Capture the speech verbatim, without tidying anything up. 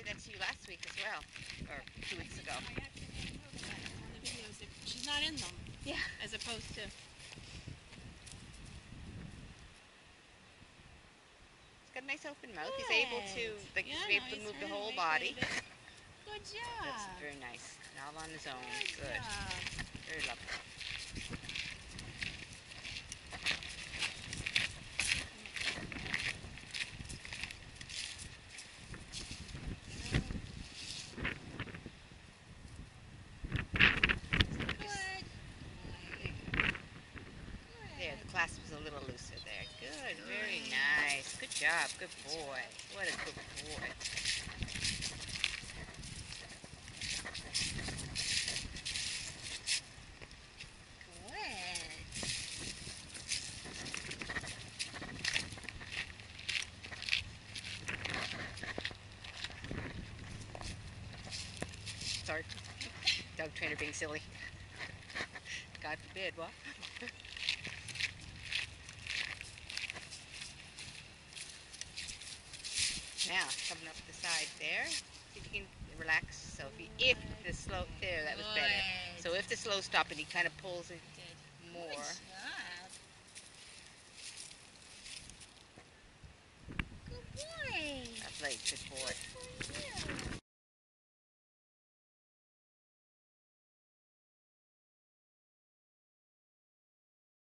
that to you last week as well, or two weeks ago. I actually noticed that on the videos. If she's not in them. Yeah. As opposed to. He's got a nice open mouth. He's able to, like, yeah, he's able no, to he's move the very whole nice body. Good job. That's very nice. All on his own. Good. Good. Job. Very lovely. There, the clasp was a little looser there. Good, very nice. Good job, good boy. What a good boy. Sorry, dog trainer being silly. God forbid, what? Now, coming up the side there, see if you can relax. So if, you, if the slow, there, that was better. So if the slow stop and he kind of pulls it more. Good boy. Lovely, good boy.